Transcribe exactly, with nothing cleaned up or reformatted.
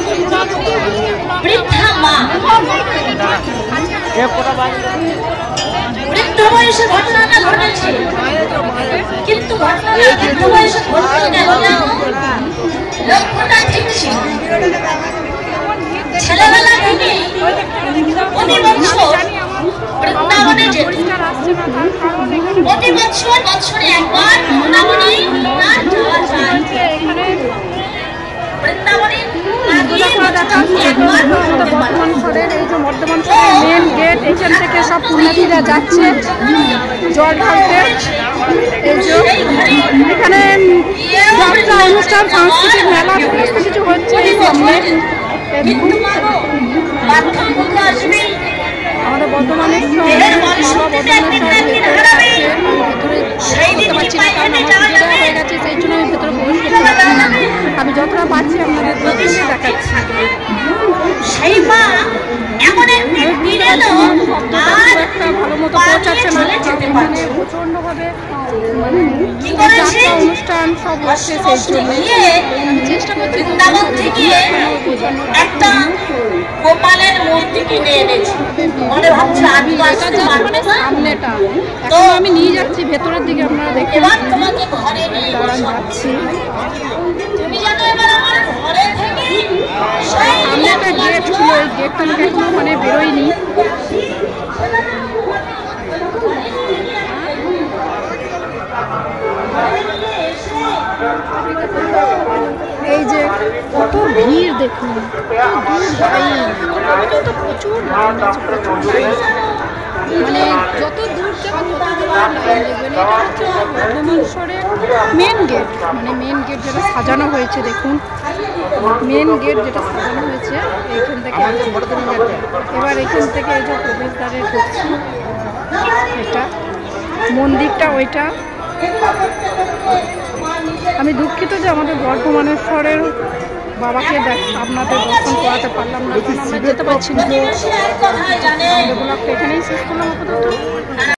বৃদ্ধা মা বৃদ্ধ বয়সে ঘটনাটা ঘটেছে, কিন্তু ঘটনাটা বৃদ্ধ বয়সে ঘটছে কেন? লক্ষ্যটা ঠিক ছিল। ছেলেবেলা থেকে প্রতি বছর বৃন্দাবনে যেত, প্রতি বছর বছরে একবার বৃন্দাবনে তার যাওয়া যায়। বৃন্দাবনে বর্ধমান শহরের এই যে বর্ধমান শহরের মেন গেট, এখান থেকে সব পুণ্যার্থীরা যাচ্ছে জল ঢালতে। এই যে এখানে যাত্রা অনুষ্ঠান, সাংস্কৃতিক মেলা সমস্ত কিছু হচ্ছে এই সামনে। আমাদের বর্ধমানের শহর ভেতরে পাচ্ছি না, কারণ আমার পুজোটা হয়ে গেছে, সেই জন্য আমি ভেতরে প্রবেশ করতে পারছি না। আমি যতটা পাচ্ছি আপনাদের দোকানে দেখাচ্ছি। সেই মা এমন একটা ভালো মতো পৌঁছাচ্ছে না, মানে প্রচন্ডভাবে যাত্রা অনুষ্ঠান সব হচ্ছে, সেই জন্য আমি চেষ্টা করছি একটা গোপালের মূর্তি কিনে এনেছি। মনে ভাবছি মানে সামনেটা তো আমি নিয়ে যাচ্ছি ভেতরের দিকে, আপনারা দেখে তোমাকে ঘরে নিয়ে যাচ্ছি। তুমি জানো এবার আমার ঘরে থেকে সামনে একটা গেট ছিল, এই গেটটা থেকে এখনো মানে বেরোয়নি। এই যে কত ভিড় দেখুন, দূর লাইন, তো প্রচুর লাইন আছে, প্রচুর লাইন। মানে যত দূর যাবেন তত দূর লাইন দেখবেন। এটা হচ্ছে বর্ধমান শহরের মেন গেট, মানে মেন গেট যেটা সাজানো হয়েছে দেখুন, মেন গেট যেটা সাজানো হয়েছে এইখান থেকে। এবার এখান থেকে এই যে প্রবেশদ্বারে ঢুকছি, এটা মন্দিরটা ওইটা। আমি দুঃখিত যে আমাদের বর্ধমানের শহরের বাবাকে আপনাদের দর্শন করাতে পারলাম না, আমরা যেতে পারছি না। ব্লগটা এখানেই শেষ করলাম আপাতত।